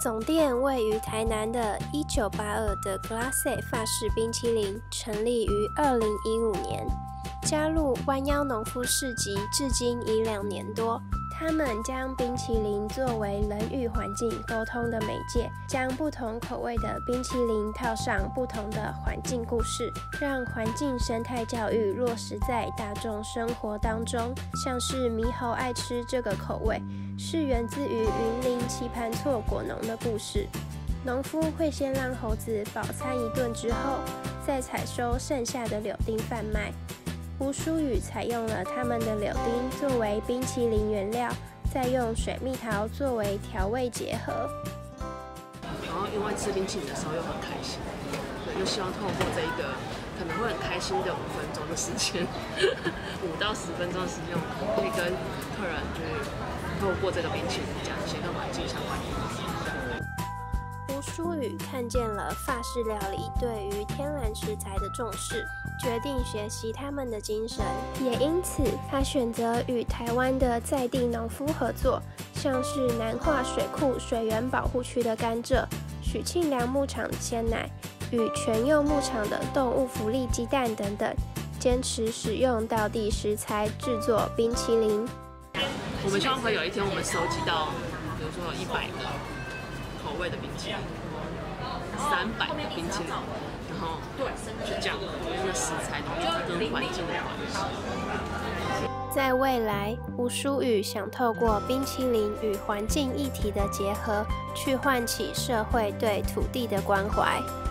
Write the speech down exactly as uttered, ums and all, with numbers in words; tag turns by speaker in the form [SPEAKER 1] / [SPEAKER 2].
[SPEAKER 1] 总店位于台南的一九八二的 Glace 法式冰淇淋成立于二零一五年，加入弯腰农夫市集至今已两年多。他们将冰淇淋作为人与环境沟通的媒介，将不同口味的冰淇淋套上不同的环境故事，让环境生态教育落实在大众生活当中。像是猕猴爱吃这个口味，是源自于云林棋盘错果农的故事。农夫会先让猴子饱餐一顿之后，再采收剩下的柳丁贩卖。吴淑宇采用了他们的柳丁作为冰淇淋原料，再用水蜜桃作为调味结合。
[SPEAKER 2] 然后因为吃冰淇淋的时候又很开心，对，就希望透过这一个可能会很开心的五分钟的时间，五到十分钟的时间，可以跟客人就是透过这个冰淇淋讲一些跟环境相关的议题。
[SPEAKER 1] 吴淑宇看见了法式料理对于天然食材的重视，决定学习他们的精神，也因此他选择与台湾的在地农夫合作，像是南化水库水源保护区的甘蔗、许庆良牧场的鲜奶与全佑牧场的动物福利鸡蛋等等，坚持使用道地食材制作冰淇淋。
[SPEAKER 2] 我们希望会有一天我们收集到，比如说一百个口味的冰淇淋，三百个冰淇淋，然后去讲这个食材跟环境的关系。
[SPEAKER 1] 在未来，吴淑宇想透过冰淇淋与环境议题的结合，去唤起社会对土地的关怀。